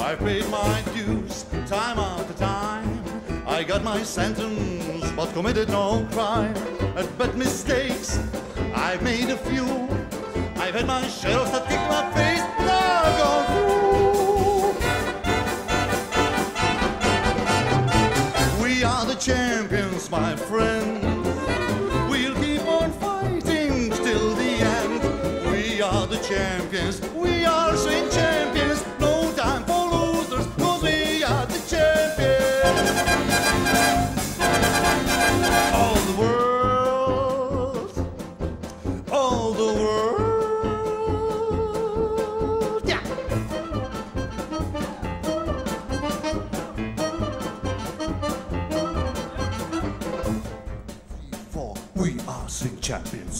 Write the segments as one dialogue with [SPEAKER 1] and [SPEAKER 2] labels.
[SPEAKER 1] I paid my dues time after time. I got my sentence but committed no crime. But mistakes, I've made a few. I've had my share of that kick my face, but I've gone through. We are the champions, my friend. We'll keep on fighting till the end. We are the champions, we are swing champions. No time for losers, 'cause we are the champions. All the world, all the world, yeah. For we are swing champions.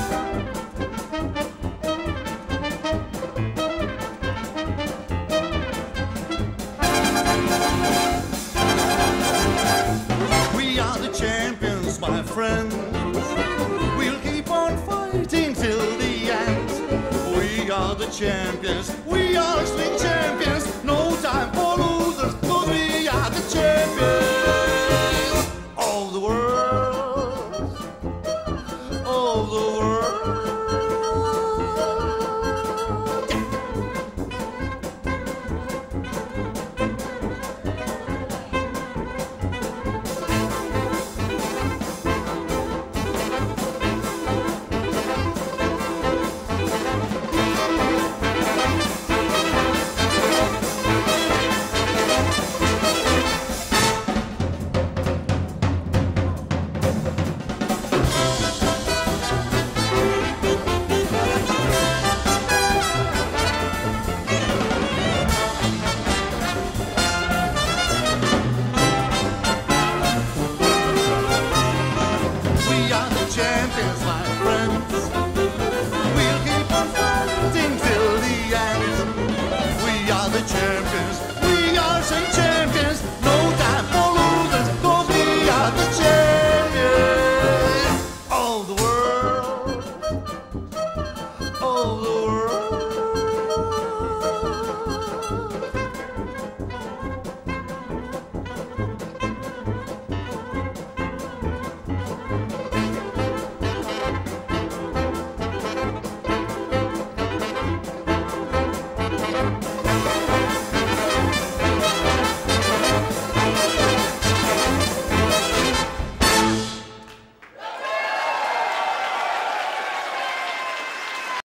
[SPEAKER 1] Champions, my friends. We'll keep on fighting till the end. We are the champions. We are swing